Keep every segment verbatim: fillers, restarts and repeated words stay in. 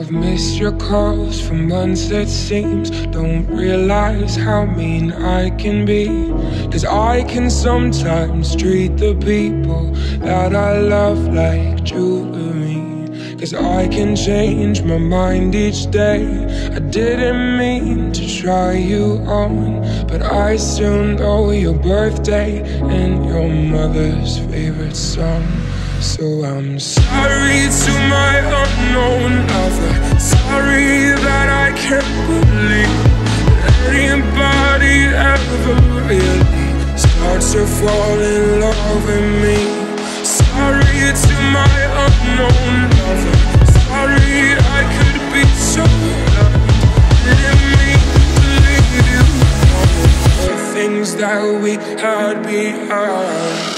I've missed your calls for months, it seems. Don't realize how mean I can be, 'cause I can sometimes treat the people that I love like jewelry. 'Cause I can change my mind each day. I didn't mean to try you on, but I still know your birthday and your mother's favorite song. So I'm sorry to my unknown lover. Sorry that I can't believe anybody ever really starts to fall in love with me. Sorry to my unknown lover. Sorry I could be so blind. Didn't mean to leave you. All the things that we had behind.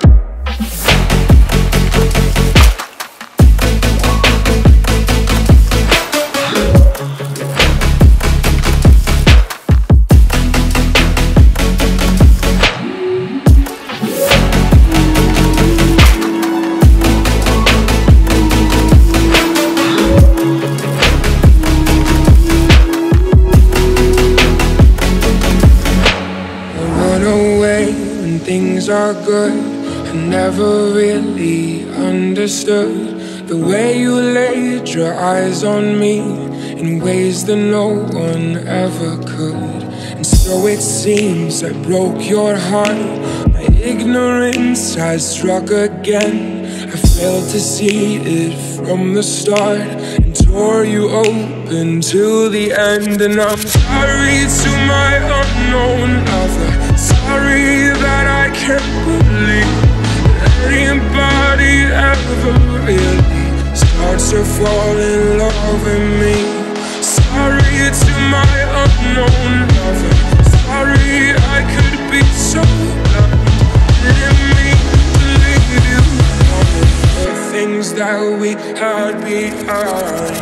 Things are good. I never really understood the way you laid your eyes on me in ways that no one ever could. And so it seems I broke your heart. My ignorance has struck again. I failed to see it from the start and tore you open to the end. And I'm sorry to my unknown lover. Sorry that I can't believe anybody ever really starts to fall in love with me. Sorry to my unknown lover. Sorry I could be so blind. Didn't mean to leave you. All the things that we had behind.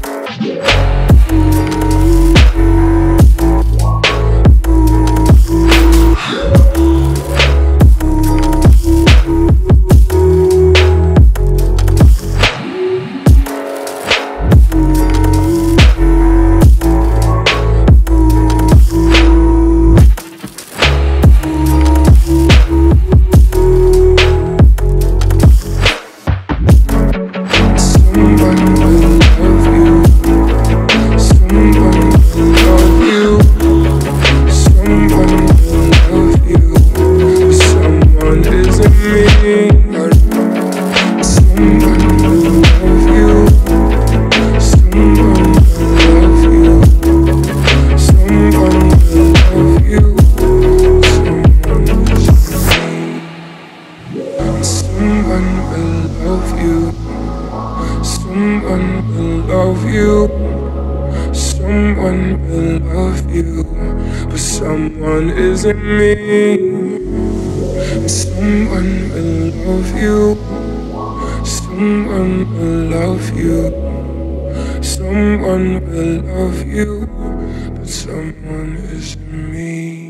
Someone will love you, but someone isn't me. Someone will love you. Someone will love you. Someone will love you, but someone isn't me.